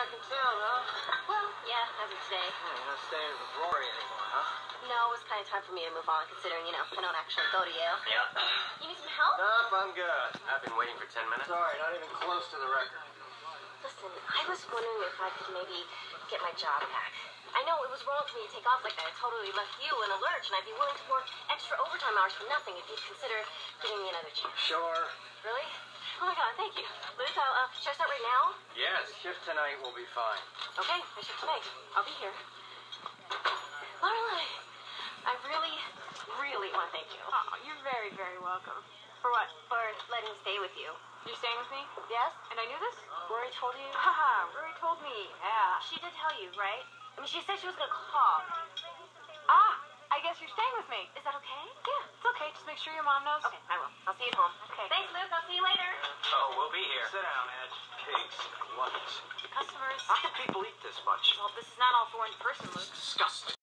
back in town, huh? Well, yeah, as of today. You're not staying with Rory anymore, huh? No, it was kind of time for me to move on, considering, I don't actually go to Yale. Yeah. You need some help? Nope, I'm good. I've been waiting for 10 minutes. Sorry, not even close to the record. Listen, I was wondering if I could maybe get my job back. I know it was wrong for me to take off like that. I totally left you in a lurch, and I'd be willing to work extra overtime hours for nothing if you'd consider giving me another chance. Sure. Really? Oh my God, thank you. Liz, should I start right now? Yes, shift tonight will be fine. Okay, I should tonight. I'll be here. Lorelai, I really, really want to thank you. Oh, you're very, very welcome. For what? For letting me stay with you. You're staying with me? Yes? And I knew this? Rory told you? Haha, Rory told me. Yeah. She did tell you, right? I mean, she said she was going to call. Ah, I guess you're staying with me. Is that okay? Yeah, it's okay. Just make sure your mom knows. Okay, I will. I'll see you at home. Okay. Thanks, Luke. I'll see you later. Oh, we'll be here. Sit down, Ed. Cakes, lunch. Customers. How can people eat this much? Well, this is not all for one person, Luke. Disgusting.